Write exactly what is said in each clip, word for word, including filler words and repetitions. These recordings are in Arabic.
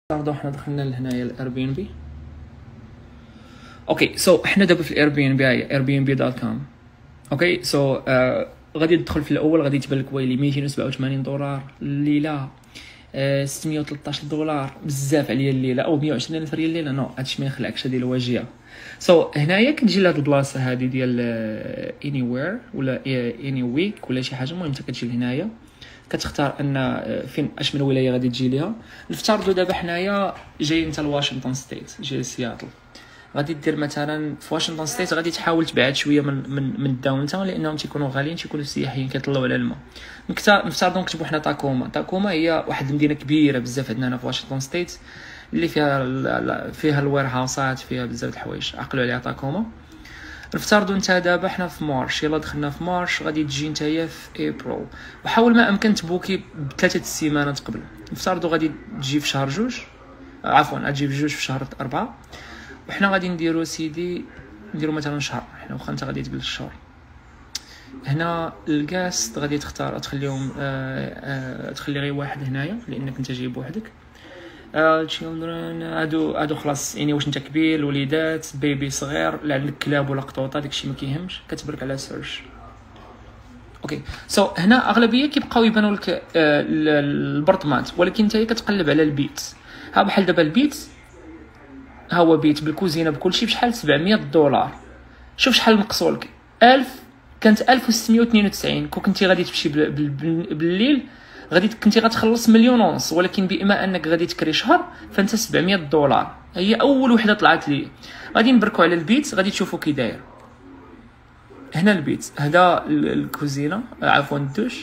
برضو حنا دخلنا لهنايا الاير بي ان بي. اوكي سو حنا دابا في الاير بي ان بي اير بي ان بي دوت كوم. اوكي سو غادي تدخل في الاول غادي تبان لك ويلي ميتين وسبعة وثمانين دولار الليله، آه ستمية وثلاثطاش دولار بزاف عليا الليله، او مية وعشرين الف ريال الليله. نو هادشي ما يخلعكش، هادي الواجهه. سو so, هنايا كتجي لهاد البلاصه هادي ديال اني وير ولا اني ويك ولا شي حاجه. المهم انت كتجي لهنايا كتختار ان فين اش من ولايه غادي تجي ليها. نفترضوا دابا حنايا جايين انت لواشنطن ستيت، جاي لسياتل، غادي دير مثلا في واشنطن ستيت غادي تحاول تبعد شويه من من من الداون تاون، لانهم تيكونوا غاليين، تيكونوا سياحيين كيطلعوا على الماء. نفترضوا نكتبوا حنا تاكوما. تاكوما هي واحد المدينه كبيره بزاف عندنا هنا في واشنطن ستيت، اللي فيها فيها الوير هاوسات، فيها بزاف د الحوايج، عقلوا عليها تاكوما. نفترضوا انت دابا حنا في مارش، يلا دخلنا في مارش، غادي تجي نتايا في ابريل، وحاول ما امكن تبوكي بثلاثه السيمانات قبل. نفترضوا غادي تجي في شهر جوج، عفوا غتجي في جوج في شهر أربعة، وحنا غادي نديرو سيدي نديرو مثلا شهر. حنا واخا انت غادي تقبل الشهر. هنا الكاست غادي تختار تخليهم آه آه تخلي غير واحد هنايا لانك انت جايب وحدك. تشيلدرن هادو هادو خلاص، يعني واش انت كبير، وليدات، بيبي صغير، لا عندك كلاب ولا قطوطه، داكشي ما كيهمش، كتبرك على سيرش. اوكي سو so, هنا اغلبيه كيبقاو يبانوا لك آه البرطمات، ولكن انت كتقلب على البيت. ها بحال دابا البيت، ها هو بيت بالكوزينه بكلشي بشحال سبعمية دولار. شوف شحال نقصوا لك، ألف كانت ألف وستمية واثنين وتسعين. كون كنتي غادي تمشي بالليل غادي كنتي غتخلص مليون ونص، ولكن بما انك غادي تكري شهر فانت سبعمية دولار. هي اول وحده طلعت لي. غادي نبركوا على البيت، غادي تشوفوا كي داير. هنا البيت، هذا الكوزينه، عفوا الدوش،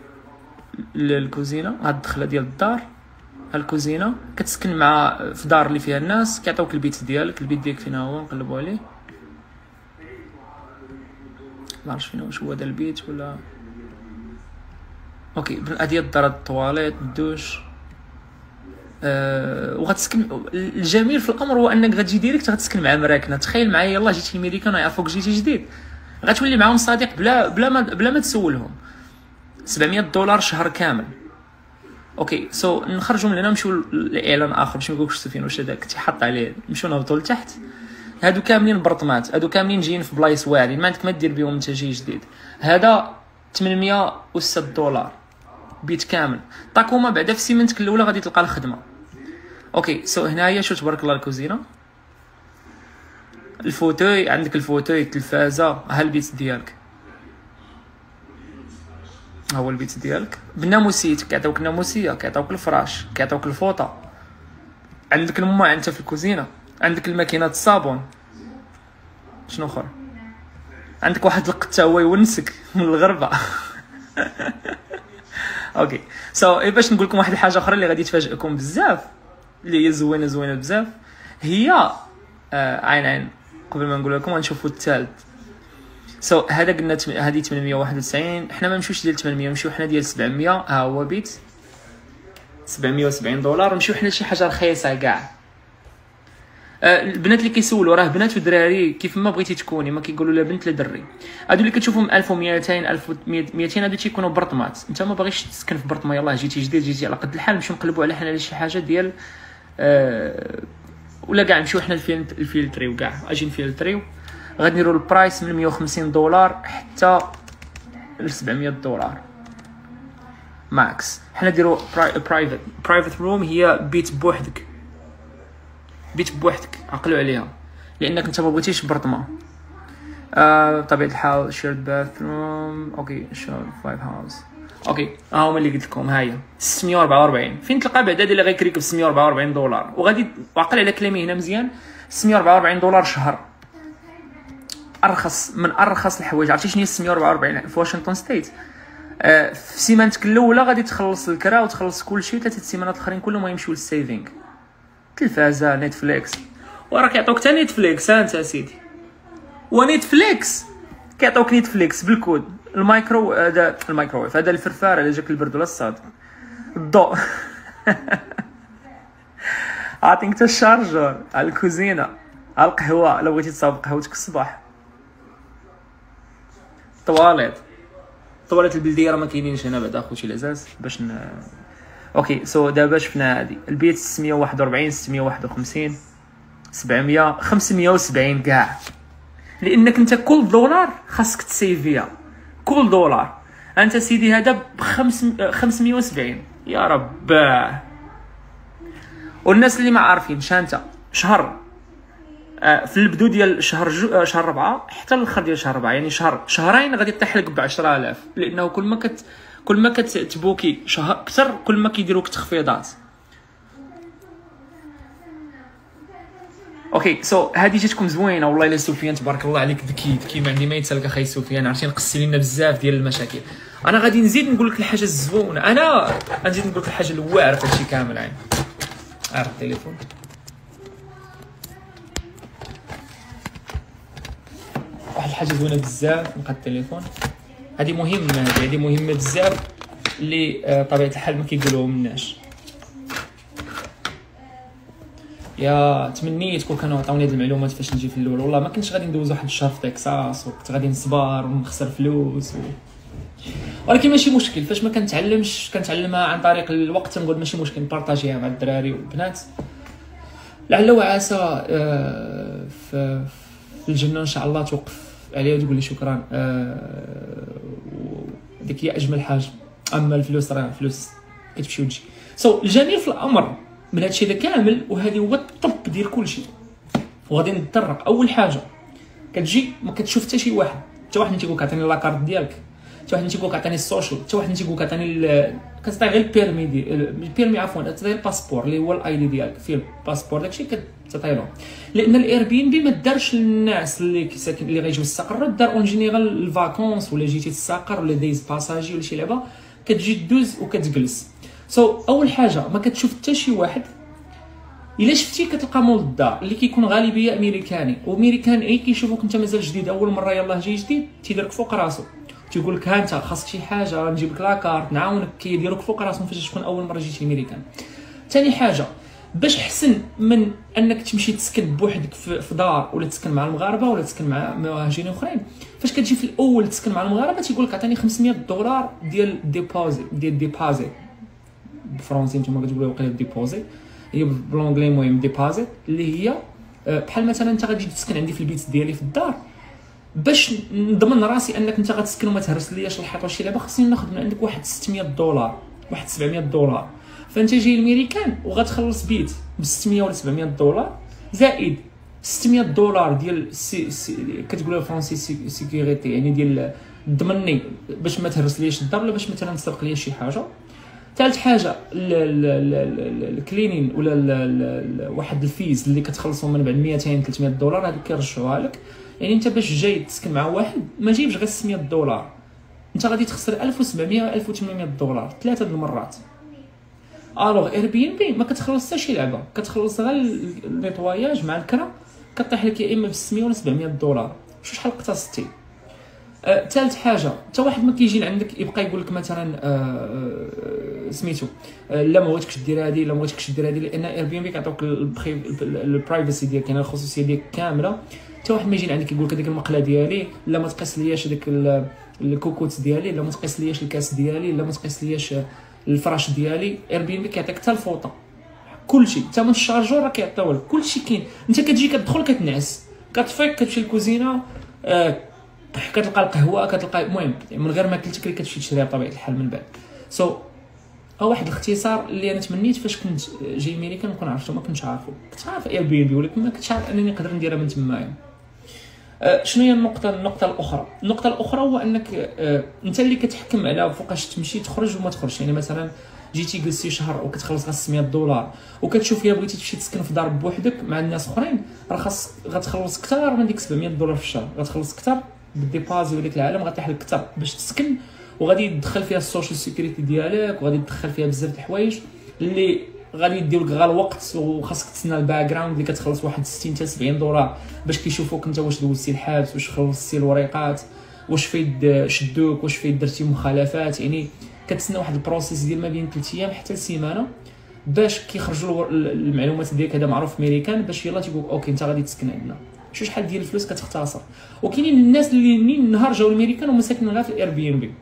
الكوزينه، هاد الدخله ديال الدار، الكوزينه. كتسكن مع في دار اللي فيها الناس، كيعطيوك البيت ديالك. البيت ديالك فين هو؟ نقلبوا عليه، ما عرفتش فين، واش هو هذا البيت ولا. اوكي هادي الدار، الطواليت، الدوش. أه وغتسكن. الجميل في الامر هو انك غتجي ديريكت غتسكن مع مراكنه. تخيل معايا يلاه جيتي الميريكان يعرفوك جيتي جديد، غتولي معاهم صديق بلا بلا ما بلا ما تسولهم. سبعمية دولار شهر كامل. اوكي سو so, نخرجوا من هنا نمشيو لاعلان اخر باش ما نقولكش سفين واش هذاك تيحط عليه. نمشيو نهبطوا لتحت. هادو كاملين برطمات، هادو كاملين جايين في بلايص واعرين، ما عندك ما دير بهم انت جاي جديد. هذا ثمنمية وستة دولار بيت كامل. تاكوما بعدا في سيمانتك الاولى غادي تلقى الخدمه. اوكي سو so, هنايا شوف تبارك الله الكوزينه، الفوتوي، عندك الفوتوي، التلفازه، ها البيت ديالك، ها هو البيت ديالك بالناموسيت. كيعطيوك الناموسيه، كيعطيوك الفراش، كيعطيوك الفوطه. عندك الماء انت في الكوزينه، عندك الماكينه الصابون. شنو اخر؟ عندك واحد القطه هو يونسك من الغربه. اوكي سو so, باش نقول لكم واحد الحاجه اخرى اللي غادي تفاجئكم بزاف، اللي هي زوينه زوينه بزاف، هي آه عين عين. قبل ما نقول لكم غنشوفوا الثالث. سو so, هذا قلنا هذه ثمنمية وواحد وتسعين. حنا ما نمشيوش ديال ثمنمية، نمشيو حنا ديال سبعمية. ها هو بيت سبعمية وسبعين دولار. نمشيو حنا لشي حاجه رخيصه كاع. آه البنات اللي كيسولوا راه بنات ودراري كيف ما بغيتي تكوني، ما كيقولوا لا بنت لا دري. هادو اللي كتشوفهم ألف ومئتين ألف ومئتين هادو تيكونوا برطمات. انت ما باغيش تسكن في برطمه، يلاه جيتي جديد، جيتي على قد الحال، نمشيو نقلبوا على حنا لشي حاجه ديال آه ولا كاع نمشيو حنا الفيلتريو كاع، اجي نفيلتريو. غنديروا البرايس من مية وخمسين دولار حتى ل سبعمية دولار ماكس. حنا نديروا برايفت. برايفت روم هي بيت بوحدك، بيت بوحدك، عقلوا عليها، لانك انت ما بغيتيش برطمه. آه بطبيعه الحال شيرد باثروم. اوكي شيرد فايف هاوس. اوكي ها هما اللي قلت لكم، ها هي ستمية وأربعة وأربعين. فين تلقى بعدا اللي غيكريك ب ستمية وأربعة وأربعين دولار، وغادي وعقل على كلامي هنا مزيان، ستمية وأربعة وأربعين دولار شهر. ارخص من ارخص الحوايج. عرفتي شنو هي ستمية وأربعة وأربعين في واشنطن ستيت؟ آه في سيمانتك الاولى غادي تخلص الكرا وتخلص كلشي، ثلاثه السيمانات الاخرين كلهم يمشيو للسيفينغ، تلفازه، نتفليكس. وراك يعطوك حتى نتفليكس. ها انت سيدي، ونتفليكس كيعطوك نتفليكس بالكود. المايكرو هذا الميكروويف، هذا الفرفار الا جاك البرد ولا الصاد، الضوء. عاطينك حتى الشارجور على الكوزينه، على القهوه الا بغيتي تصاوب قهوتك الصباح. طواليت، طواليت البلديه راه ما كاينينش هنا بعدا اخوتي العزاز باش ن... اوكي سو دابا شفنا هادي البيت ستمية وواحد وأربعين ستمية وواحد وخمسين سبعمية خمسمية وسبعين كاع، لانك انت كل دولار خاصك تسيفيها، كل دولار انت سيدي هذا بخمس خمسمية وسبعين يا رباه. والناس اللي ما عارفين شانتا شهر في البدو ديال شهر جو... شهر ربعة حتى الاخر ديال شهر ربعة، يعني شهر شهرين غادي تحلق ب عشرة آلاف، لانه كل ما كت كل ما كتبوكي شهر اكثر كل ما كيديروك تخفيضات. اوكي سو so, هذه جاتكم زوينه والله الا سفيان تبارك الله عليك ذكي ذكي ما عندي ما يتسالك اخاي سفيان، عرفتي نقصتي لنا بزاف ديال المشاكل. انا غادي نزيد نقول لك الحاجه الزوينه، انا غنزيد نقول لك الحاجه الواعره في هادشي كامل. عين عارف التليفون واحد الحاجه زوينه بزاف نلقى التليفون، هذه مهمه، هذه مهمه بزاف اللي طبيعه الحال ما كيقولوهم الناس. يا تمنيت كون كانوا عطاوني هاد المعلومات فاش نجي في الاول، والله ما كنتش غادي ندوز واحد الشهر في تكساس وكنت غادي نصبر ونخسر فلوس و... ولكن ماشي مشكل، فاش ما كنتعلمش كنتعلمها عن طريق الوقت، نقول ماشي مشكل نبارطاجيها مع الدراري والبنات، لعل وعسى في في الجنه ان شاء الله توقف عليا وتقول لي شكرا. ديك هي اجمل حاجه. اما الفلوس راه الفلوس كتمشي وتجي. سو so, الجميل في الامر من هادشي هذا كامل، وهذه هو الطب ديال كلشي، وغادي نتطرق. اول حاجه كتجي ما كتشوف حتى شي واحد، حتى واحد تيقول لك عطيني لاكارت ديالك، حتى واحد تيقول لك عطيني السوشيال، حتى واحد تيقول لك عطيني كتعطي غير البيرمي دي البيرمي عفوا تعطي الباسبور اللي هو الاي دي ديالك فيه الباسبور، داكشي كتعطي لهم. لان الاير بي ان بي ما دارش للناس اللي ساكن اللي غيجيو يستقروا، دار اون جينيرال الفاكونس ولا جيتي تستقر ولا دايز باساجي ولا شي لعبه كتجي دوز وكتجلس. سو so, اول حاجه ما كتشوف حتى شي واحد، الا شفتي كتلقى مول الدار اللي كيكون غالبيه امريكاني، وامريكان اي كيشوفوك انت مازال جديد اول مره يلاه جاي جديد تيديرك فوق راسو، تيقول لك ها انت خاصك شي حاجه نجيب لك لاكارت نعاونك، كيديروك فوق راسهم فاش تكون اول مره جيتي امريكان. ثاني حاجه باش احسن من انك تمشي تسكن بوحدك في دار ولا تسكن مع المغاربه ولا تسكن مع مهاجرين اخرين، فاش كتجي في الاول تسكن مع المغاربه تيقول لك عطيني خمسمية دولار ديال ديبوزيت ديال ديبازيت بالفرنسي نتوما كتقولوا وقيله ديبوزيت، هي بالانجلي المهم ديبازيت، اللي هي بحال مثلا انت غادي تسكن عندي في البيت ديالي في الدار، باش نضمن راسي انك انت غتسكن وما تهرسلياش الحيط ولا شي لعبه، خصني ناخذ من عندك واحد ستمية دولار واحد سبعمية دولار. فانت جاي الميريكان وغتخلص بيت ب ستمية ولا سبعمية دولار زائد ستمية دولار ديال سي سي كتقولوا بالفرنسي سي سيكوريتي، يعني ديال ضمني باش ما تهرسلياش الدار ولا باش مثلا تسرق ليا شي حاجه. ثالث حاجه الكلينين ولا ال ال واحد الفيز اللي كتخلصوا من بعد مئتين ثلاثمية دولار، هذوك كيرجعوها لك. يعني انت باش جاي تسكن مع واحد ما جايبش غير ستمية دولار، انت غادي تخسر ألف وسبعمية ألف وثمانمية دولار ثلاثه د المرات. الوغ اير بي ان بي ما كتخلص حتى شي لعبه، كتخلص غير النيطواياج مع الكرا، كطيح لك يا اما ب ستمية ولا سبعمية دولار. شحال اقتصدتي؟ ثالث أه حاجه حتى واحد ما كيجي لعندك يبقى يقول لك مثلا أه سميتو أه لا ما بغيتكش دير هذه لا ما بغيتكش دير هذه، لان اير بي ان بي كيعطيوك البرايفسي ديالك، يعني الخصوصيه ديالك كامله. حتى واحد ما يجي لعندك يقول لك هذيك المقله ديالي لا ما تقيس لياش هذاك الكوكوت ديالي لا ما تقيس لياش الكاس ديالي لا ما تقيس لياش الفراش ديالي. اير بي ان بي كيعطيك حتى الفوطه كلشي، ثمن الشارجور راه كيعطيوه لك، كلشي كاين. انت كتجي كتدخل كتنعس كتفيق كتمشي للكوزينه أه كتلقى القهوه كتلقى المهم من غير ما كلتي كتمشي تشريها بطبيعه الحال من بعد. سو so, واحد الاختصار اللي انا تمنيت فاش كنت جاي امريكا نكون عرفتو، ما كنتش عارفو، كنت عارف اير بي ان بي ولكن ما كنتش عارف انني نقدر نديرها من تمايا. أه شنو هي النقطه النقطه الاخرى النقطه الاخرى هو انك أه انت اللي كتحكم على فوقاش تمشي تخرج وما تخرجش. يعني مثلا جيتي جلستي شهر وكتخلص غير ستمية دولار وكتشوف يا بغيتي تمشي تسكن في دار بوحدك مع الناس اخرين، راه خاص غتخلص اكثر من ديك سبعمية دولار في الشهر، غتخلص اكثر بالديبازي وديك العالم غطيح لك اكثر باش تسكن، وغادي تدخل فيها السوشيال سيكوريتي ديالك وغادي تدخل فيها بزاف د الحوايج اللي غادي يدير لك غير الوقت، وخاصك تسنى الباك جراوند اللي كتخلص واحد ستين حتى سبعين دولار باش كيشوفوك انت واش دوزتي الحبس واش خلصتي الوريقات واش فايد شدوك واش فايد درتي مخالفات. يعني كتسنى واحد البروسيس ديال ما بين ثلاث ايام حتى لسيمانه باش كيخرجوا المعلومات ديالك. هذا معروف في امريكان باش يلاه تيقول اوكي انت غادي تسكن عندنا. شو شحال ديال الفلوس كتختصر. وكاينين الناس اللي منين النهار جاو الامريكان وما ساكنين غير في الاير بي ان بي،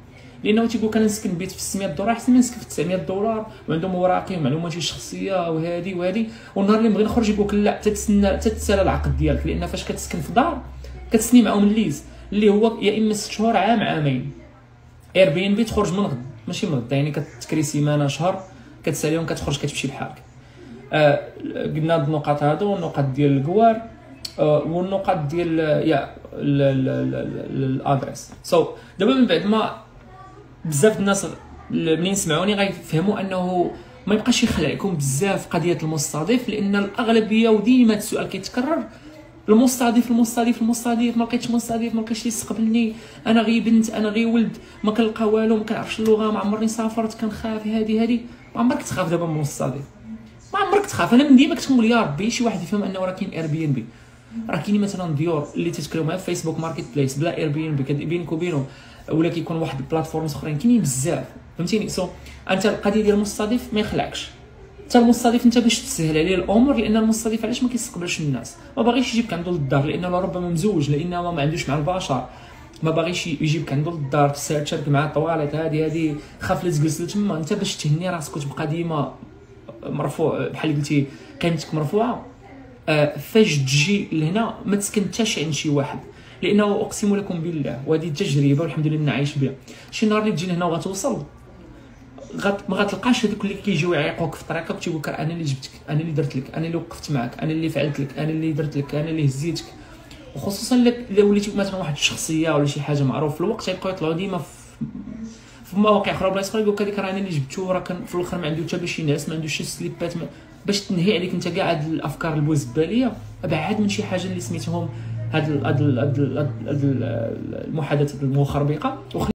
لانه تيقول لك انا نسكن بيت في ستمية دولار احسن من نسكن في تسعمية دولار وعندهم اوراقي ومعلوماتي الشخصيه وهذه وهذه، والنهار اللي نبغي نخرج يقول لك لا تتسنى تتسالى العقد ديالك، لان فاش كتسكن في دار كتسني معاهم الليز اللي هو يا اما ست شهور عام عامين. اير بي ان بي تخرج من غد ماشي من غد، يعني كتكري سيمانه شهر كتساليهم كتخرج كتمشي بحالك. آه قلنا هاد النقاط هادو والنقاط ديال الكوار آه والنقاط ديال يا الادريس. سو so, دابا من بعد ما بزاف الناس ملي يسمعوني غيفهموا انه ما يبقاش يخلعكم بزاف قضيه المستضيف، لان الاغلبيه وديما هذا السؤال كيتكرر، المستضيف المستضيف المستضيف ما لقيتش مستضيف، ما لقيتش اللي يستقبلني، انا غير بنت انا غير ولد ما كنلقى والو ما كنعرفش اللغه ما عمرني سافرت كنخاف هذه هذه. ما عمرك تخاف دابا من المستضيف، ما عمرك تخاف. انا من ديما كنقول يا ربي شي واحد يفهم انه راه كاين اير بي ان بي، راه كاينين مثلا ديور اللي تتكلموا معاه في فيسبوك ماركت بليس بلا اير بي ان بي بينك وبينه، ولا كيكون واحد البلاتفورمز اخرين كاينين بزاف فهمتيني. سو so, انت القضيه ديال المستضيف ما يخلعكش، حتى المستضيف انت باش تسهل عليه الامور، لان المستضيف علاش ما كيستقبلش الناس، ما باغيش يجيبك عنده للدار لانه ربما مزوج، لانه ما عندوش مع البشر، ما باغيش يجيبك عنده للدار تشارك معاه الطواليت هذه هذه، خاف لا تجلس تما. انت باش تهني راسك وتبقى ديما مرفوع بحال قلتي قيمتك مرفوعه، آه فاش تجي لهنا ما تسكن حتى عند شي واحد، لانه اقسم لكم بالله وهذه تجربه والحمد لله نعيش بها، شي نهار اللي تجي لهنا وغتوصل غت ما غتلقاش هذوك اللي كيجيو يعيقوك في طريقك وتيقول لك انا اللي جبتك، انا اللي درت لك، انا اللي وقفت معك، انا اللي فعلت لك، انا اللي درت لك، انا اللي هزيتك. وخصوصا الا وليتي مثلا واحد الشخصيه ولا شي حاجه معروف في الوقت يبقاو يطلعوا ديما في في مواقع اخرى بلايص اخرى يقول لك هذيك راه انا اللي جبتو، راه كان في الاخر ما عنده حتى باش ينعس، ما عندوش شي سليبات، باش تنهي عليك انت كاع هاد الافكار البوزباليه. ابعد من شي حاجه اللي سميتهم هاد هاد المحادثات المخربقه.